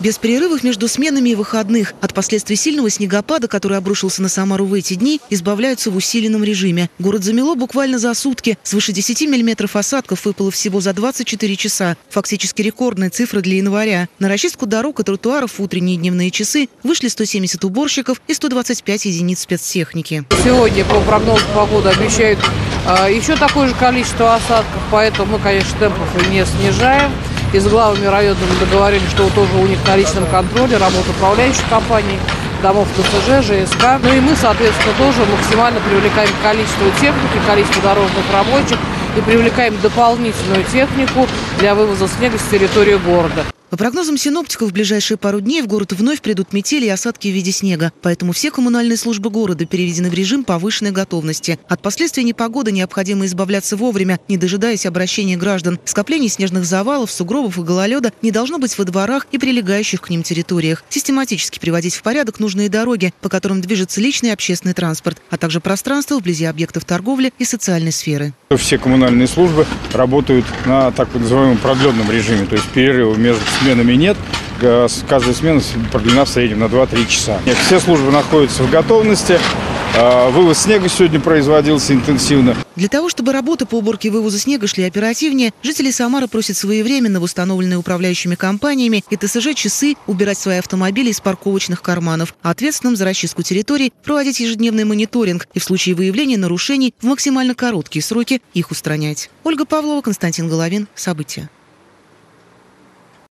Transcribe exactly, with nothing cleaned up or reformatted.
Без перерывов между сменами и выходных от последствий сильного снегопада, который обрушился на Самару в эти дни, избавляются в усиленном режиме. Город замело буквально за сутки. Свыше десяти миллиметров осадков выпало всего за двадцать четыре часа. Фактически рекордная цифра для января. На расчистку дорог и тротуаров в утренние и дневные часы вышли сто семьдесят уборщиков и сто двадцать пять единиц спецтехники. Сегодня по прогнозу погоды обещают э, еще такое же количество осадков, поэтому мы, конечно, темпов не снижаем. И с главами районами договорились, что тоже у них на личном контроле работа управляющих компаний, домов ТСЖ, ЖСК. Ну и мы, соответственно, тоже максимально привлекаем количество техники, количество дорожных рабочих и привлекаем дополнительную технику для вывоза снега с территории города. По прогнозам синоптиков, в ближайшие пару дней в город вновь придут метели и осадки в виде снега. Поэтому все коммунальные службы города переведены в режим повышенной готовности. От последствий непогоды необходимо избавляться вовремя, не дожидаясь обращения граждан. Скоплений снежных завалов, сугробов и гололеда не должно быть во дворах и прилегающих к ним территориях. Систематически приводить в порядок нужные дороги, по которым движется личный и общественный транспорт, а также пространство вблизи объектов торговли и социальной сферы. Все коммунальные службы работают на так называемом продленном режиме, то есть перерыва между сменами нет. Каждая смена продлена в среднем на два-три часа. Все службы находятся в готовности. Вывоз снега сегодня производился интенсивно. Для того, чтобы работы по уборке и вывозу снега шли оперативнее, жители Самары просят своевременно в установленные управляющими компаниями и ТСЖ часы убирать свои автомобили из парковочных карманов, а ответственным за расчистку территорий проводить ежедневный мониторинг и в случае выявления нарушений в максимально короткие сроки их устранять. Ольга Павлова, Константин Головин. События.